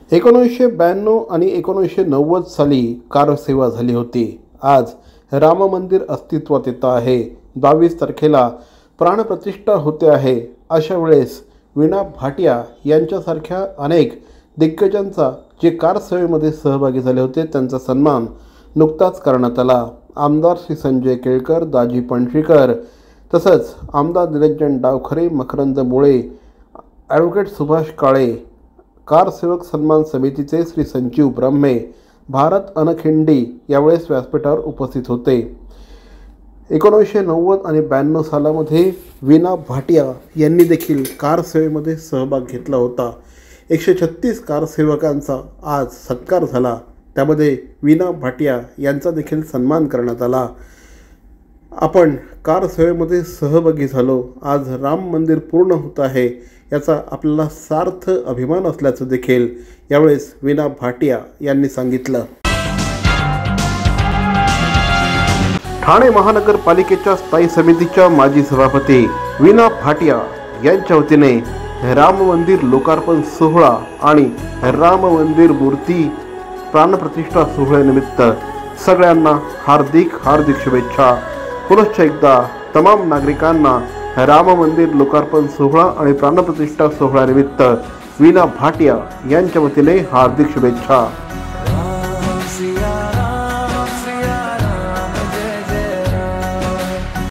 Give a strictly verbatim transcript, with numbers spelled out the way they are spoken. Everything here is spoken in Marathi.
एकोणीसशे ब्याण्णव आणि एकोणीसशे नव्वद साली कारसेवा झाली होती. आज राम मंदिर अस्तित्वात येतं आहे. बावीस तारखेला प्राणप्रतिष्ठा होते आहे. अशा वेळेस वीणा भाटिया यांच्यासारख्या अनेक दिग्गजांचा जे कारसेवेमध्ये सहभागी झाले होते त्यांचा सन्मान नुकताच करण्यात आला. आमदार श्री संजय केळकर, दाजी पणशीकर, तसंच आमदार निरंजन डावखरे, मकरंद मुळे, ॲडव्होकेट सुभाष काळे, कारसेवक सन्मान समितीचे श्री संजीव ब्रह्मे, भारत अनखिंडी यावेळेस व्यासपीठावर उपस्थित होते. एकोणीसशे नव्वद आणि ब्याण्णव सालामध्ये वीणा भाटिया यांनी देखील कारसेवेमध्ये सहभाग घेतला होता. एकशे छत्तीस कारसेवकांचा आज सत्कार झाला. त्यामध्ये वीणा भाटिया यांचा देखील सन्मान करण्यात आला. आपण कारसेवेमध्ये सहभागी झालो. आज राम मंदिर पूर्ण होत आहे याचा आपल्याला सार्थ अभिमान असल्याचं देखील यावेळेस वीणा भाटिया यांनी सांगितलं. ठाणे महानगरपालिकेच्या स्थायी समितीच्या माजी सभापती वीणा भाटिया यांच्या वतीने राम मंदिर लोकार्पण सोहळा आणि राम मंदिर मूर्ती प्राणप्रतिष्ठा सोहळ्यानिमित्त सगळ्यांना हार्दिक हार्दिक शुभेच्छा. पुनश्च एकदा तमाम नागरिकांना राम मंदिर लोकार्पण सोहळा आणि प्राणप्रतिष्ठा सोहळ्यानिमित्त वीणा भाटिया यांच्या वतीने हार्दिक शुभेच्छा.